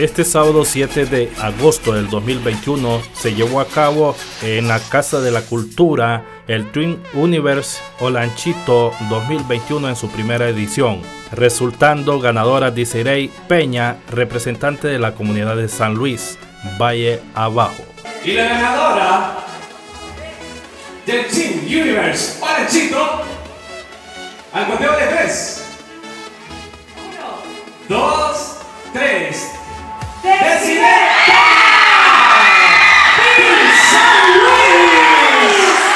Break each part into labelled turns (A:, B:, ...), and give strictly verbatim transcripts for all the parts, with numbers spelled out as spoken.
A: Este sábado siete de agosto del dos mil veintiuno se llevó a cabo en la Casa de la Cultura el Twin Universe Olanchito dos mil veintiuno en su primera edición, resultando ganadora Desiree Peña, representante de la comunidad de San Luis, Valle Abajo.
B: Y la ganadora del Twin Universe Olanchito, al conteo de tres, uno, dos, tres. ¡Desiree Peña! ¡San Luis!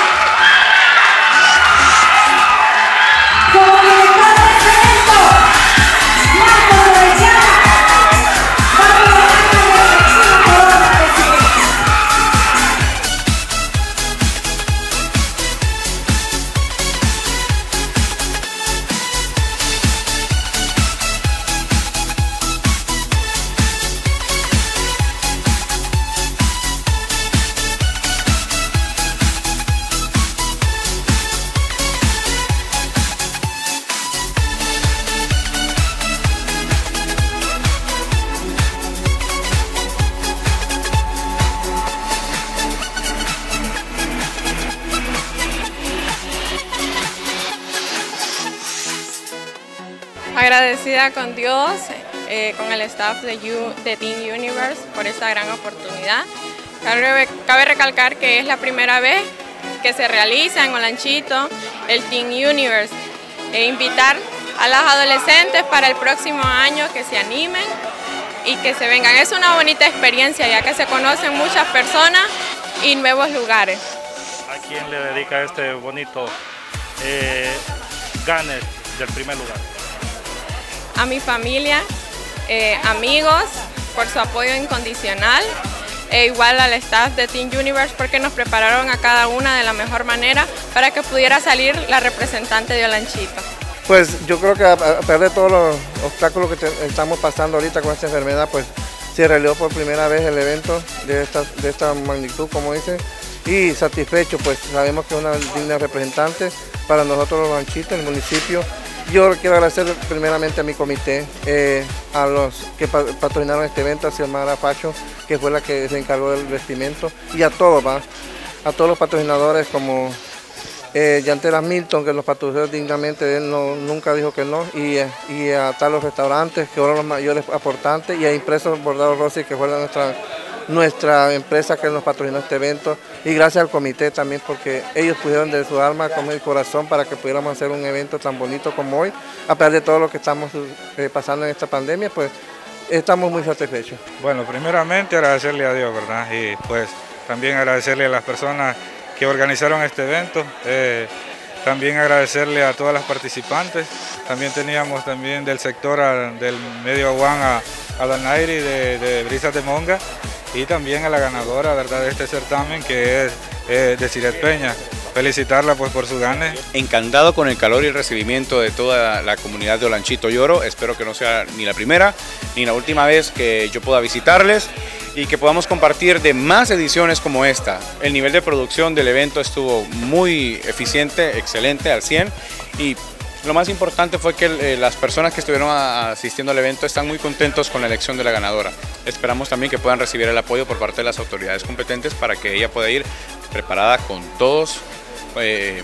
C: Como director de evento, Marco Provechada, bajo la mano de Alexina Corona, presidente.
D: Agradecida con Dios, eh, con el staff de, U, de Team Universe por esta gran oportunidad. Cabe, cabe recalcar que es la primera vez que se realiza en Olanchito el Team Universe. E invitar a las adolescentes para el próximo año que se animen y que se vengan. Es una bonita experiencia ya que se conocen muchas personas y nuevos lugares.
A: ¿A quién le dedica este bonito eh, gane del primer lugar?
D: A mi familia, eh, amigos, por su apoyo incondicional, e igual al staff de Team Universe porque nos prepararon a cada una de la mejor manera para que pudiera salir la representante de Olanchito.
E: Pues yo creo que a pesar de todos los obstáculos que te, estamos pasando ahorita con esta enfermedad, pues se realizó por primera vez el evento de esta, de esta magnitud, como dice, y satisfecho, pues sabemos que es una digna representante para nosotros los Olanchitos, el municipio. Yo quiero agradecer primeramente a mi comité, eh, a los que patrocinaron este evento, a Xiomara Facho, que fue la que se encargó del vestimento, y a todos, ¿va? a todos los patrocinadores como eh, Yantera Milton, que los patrocinó dignamente, él no, nunca dijo que no, y, y a todos los restaurantes, que fueron los mayores aportantes, y a Impresos Bordado Rossi, que fue nuestra, nuestra empresa que nos patrocinó este evento, y gracias al comité también, porque ellos pusieron de su alma como el corazón para que pudiéramos hacer un evento tan bonito como hoy. A pesar de todo lo que estamos eh, pasando en esta pandemia, pues estamos muy satisfechos.
F: Bueno, primeramente agradecerle a Dios, ¿verdad? Y pues también agradecerle a las personas que organizaron este evento, eh, también agradecerle a todas las participantes. También teníamos también del sector a, del medio Aguán a, a la Nairi de, de Brisas de Monga, y también a la ganadora, ¿verdad?, de este certamen, que es eh, Desiree Peña. Felicitarla pues por su gane.
G: Encantado con el calor y el recibimiento de toda la comunidad de Olanchito y Oro. Espero que no sea ni la primera ni la última vez que yo pueda visitarles y que podamos compartir de más ediciones como esta. El nivel de producción del evento estuvo muy eficiente, excelente, al cien, y lo más importante fue que eh, las personas que estuvieron a, asistiendo al evento están muy contentos con la elección de la ganadora. Esperamos también que puedan recibir el apoyo por parte de las autoridades competentes para que ella pueda ir preparada con todos, eh,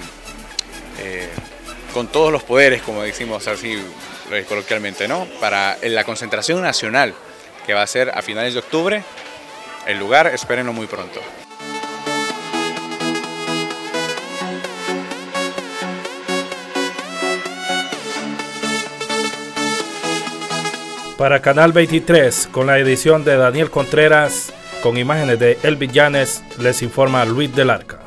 G: eh, con todos los poderes, como decimos así eh, coloquialmente, ¿no? Para la concentración nacional que va a ser a finales de octubre. El lugar, espérenlo muy pronto.
A: Para Canal veintitrés, con la edición de Daniel Contreras, con imágenes de Elvis Llanes, les informa Luis del Arca.